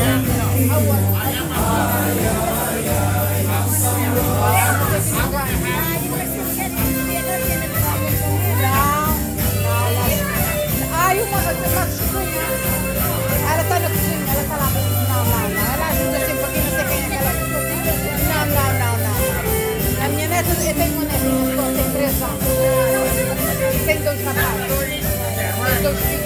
Ela está na cozinha, ela está lá. Não. Ela ajuda sempre aqui, não sei quem é que ela. Não. A minha neta, eu tenho uma netinha, tem 3 anos. E tem 2 rapazes. Tem 2 filhos.